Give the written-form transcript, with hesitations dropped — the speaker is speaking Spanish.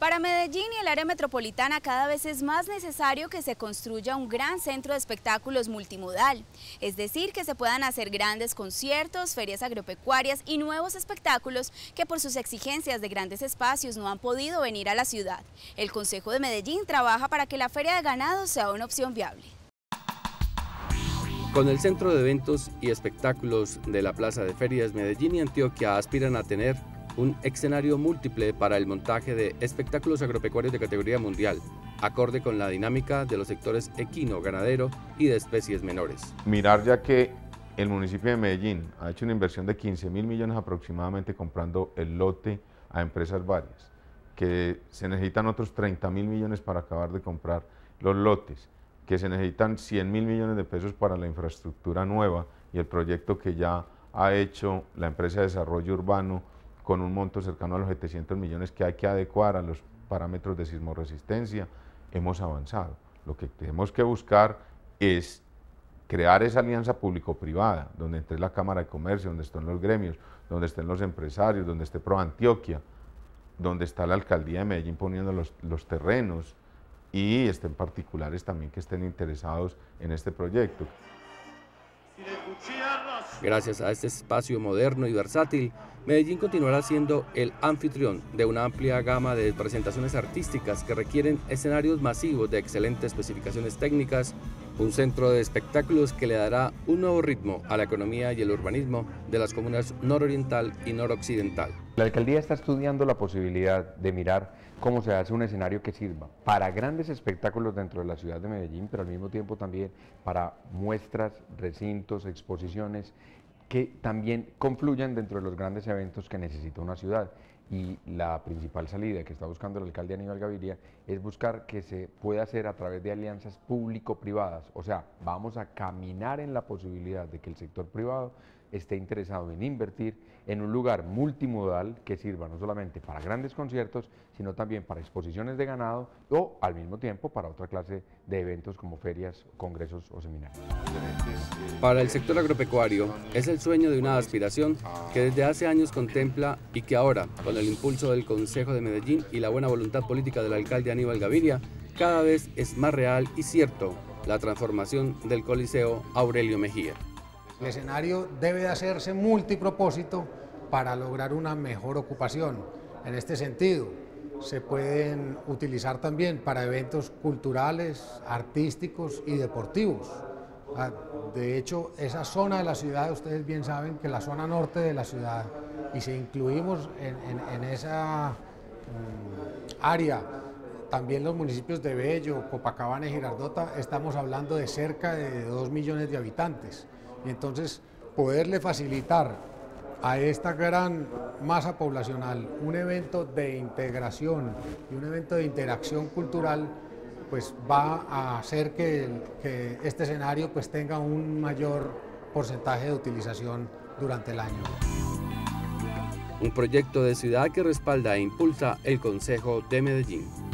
Para Medellín y el área metropolitana cada vez es más necesario que se construya un gran centro de espectáculos multimodal, es decir, que se puedan hacer grandes conciertos, ferias agropecuarias y nuevos espectáculos que por sus exigencias de grandes espacios no han podido venir a la ciudad. El Consejo de Medellín trabaja para que la feria de ganado sea una opción viable. Con el Centro de Eventos y Espectáculos de la Plaza de Ferias, Medellín y Antioquia aspiran a tener un escenario múltiple para el montaje de espectáculos agropecuarios de categoría mundial, acorde con la dinámica de los sectores equino, ganadero y de especies menores. Mirar ya que el municipio de Medellín ha hecho una inversión de 15.000 millones aproximadamente comprando el lote a empresas varias, que se necesitan otros 30.000 millones para acabar de comprar los lotes, que se necesitan 100.000 millones de pesos para la infraestructura nueva y el proyecto que ya ha hecho la empresa de desarrollo urbano con un monto cercano a los 700 millones que hay que adecuar a los parámetros de sismoresistencia. Hemos avanzado. Lo que tenemos que buscar es crear esa alianza público-privada, donde esté la Cámara de Comercio, donde estén los gremios, donde estén los empresarios, donde esté ProAntioquia, donde está la Alcaldía de Medellín poniendo los terrenos y estén particulares también que estén interesados en este proyecto. Gracias a este espacio moderno y versátil, Medellín continuará siendo el anfitrión de una amplia gama de presentaciones artísticas que requieren escenarios masivos de excelentes especificaciones técnicas, un centro de espectáculos que le dará un nuevo ritmo a la economía y el urbanismo de las comunas nororiental y noroccidental. La alcaldía está estudiando la posibilidad de mirar cómo se hace un escenario que sirva para grandes espectáculos dentro de la ciudad de Medellín, pero al mismo tiempo también para muestras, recintos, exposiciones que también confluyan dentro de los grandes eventos que necesita una ciudad. Y la principal salida que está buscando el alcalde Aníbal Gaviria es buscar que se pueda hacer a través de alianzas público-privadas, o sea, vamos a caminar en la posibilidad de que el sector privado esté interesado en invertir en un lugar multimodal que sirva no solamente para grandes conciertos, sino también para exposiciones de ganado o al mismo tiempo para otra clase de eventos como ferias, congresos o seminarios. Para el sector agropecuario es el sueño de una aspiración que desde hace años contempla y que ahora, con el impulso del Consejo de Medellín y la buena voluntad política del alcalde Aníbal Gaviria, cada vez es más real y cierto la transformación del Coliseo Aurelio Mejía. El escenario debe de hacerse multipropósito para lograr una mejor ocupación. En este sentido, se pueden utilizar también para eventos culturales, artísticos y deportivos. De hecho, esa zona de la ciudad, ustedes bien saben que la zona norte de la ciudad, y si incluimos en esa área también los municipios de Bello, Copacabana y Girardota, estamos hablando de cerca de 2 millones de habitantes. Y entonces poderle facilitar a esta gran masa poblacional un evento de integración y un evento de interacción cultural, pues va a hacer que este escenario pues tenga un mayor porcentaje de utilización durante el año. Un proyecto de ciudad que respalda e impulsa el Consejo de Medellín.